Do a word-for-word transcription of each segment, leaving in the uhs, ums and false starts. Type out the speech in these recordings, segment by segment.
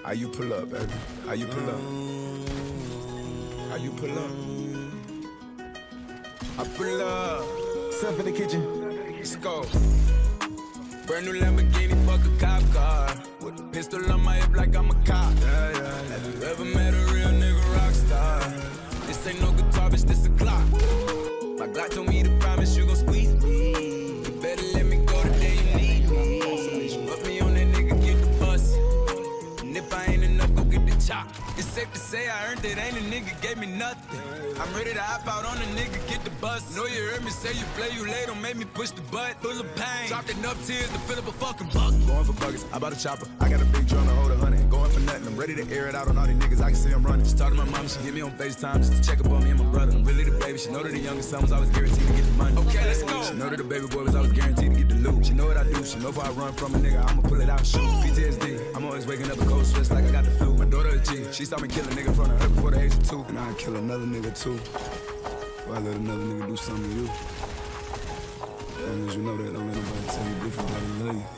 How you pull up, baby? How you pull up? How you pull up? I pull up. Stuff in the kitchen. Let's go. Brand new Lamborghini, fuck a cop car. With a pistol on my hip like I'm a cop. Yeah, yeah, yeah. Have you ever met a real nigga rock star? This ain't no guitar, bitch, this a Glock. My Glock told me to promise you gon' squeeze me. You better let me go the day you need me. Put me on that nigga, get the bus. And if I ain't enough, go get the chop. It's safe to say I earned it, ain't a nigga gave me nothing. I'm ready to hop out on a nigga, get the bus. Know you heard me say you play, you late, don't make me push the butt. Full of pain, dropped enough tears to fill up a fucking bucket. Going for buckets, I bought a chopper. I got a big drum to hold a hundred. Going for nothing, I'm ready to air it out on all these niggas. I can see them running. She talked to my mama, she get me on FaceTime just to check up on me and my brother. I'm really the baby, she know that the youngest son was always guaranteed to get the money. Okay, let's go. She know that the baby boy was always guaranteed to get the loot. She know what I do, she know if I run from a nigga, I'ma pull it out and shoot. P T S D, I'm always waking up a cold sweats like I got the flu. My daughter a G, she saw me kill a nigga in front of her before the age of two. And I'd kill another nigga too. Or I let another nigga do something to you. As long as you know that, don't let nobody tell you different, I love you.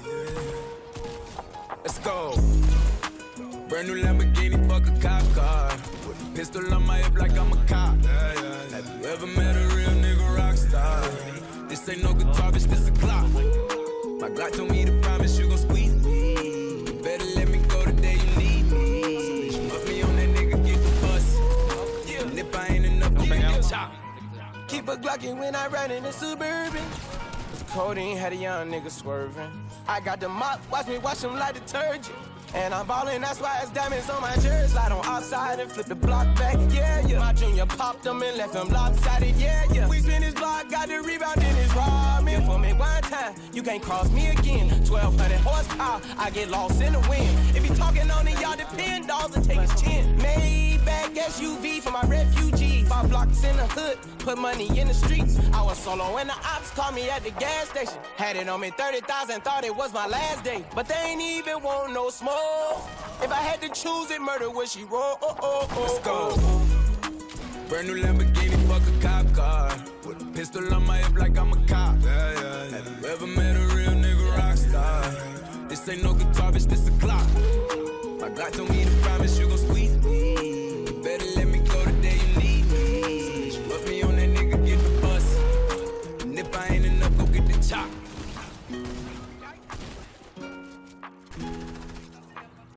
Let's go. Brand new Lamborghini, fuck a cop car. With a pistol on my hip like I'm a cop. Yeah, yeah, yeah. Have you ever met a real nigga rock star? This ain't no guitar, bitch, this a Glock. My Glock told me to promise you gon' squeeze me. You better let me go the day you need me. Put me on that nigga, get the bus. And if I ain't enough, go get the chop. Keep a Glockin' when I ride in the Suburban. Codeine had a young nigga swerving. I got the mop, watch me wash him like detergent. And I'm ballin', that's why it's diamonds on my jersey. Slide on outside and flip the block back, yeah, yeah. My junior popped them and left them lopsided, yeah, yeah. We spin his block, got the rebound, then it's robbing. For me one time, you can't cross me again. twelve hundred horsepower, I get lost in the wind. If he talking on it, y'all depend, dolls and take his chin. Maybach S U V for my refugees. Five blocks in the hood, put money in the streets. I was solo and the ops called me at the gas station. Had it on me thirty thousand, thought it was my last day. But they ain't even want no smoke. If I had to choose it, murder would she roll? Oh, oh, oh, Let's go. Brand new Lamborghini, fuck a cop car. With a pistol on my hip like I'm a cop. Yeah, yeah, yeah. Have you ever met a real nigga rock star? This ain't no guitar, bitch, this a Glock. My Glock told me to promise you gon' squeeze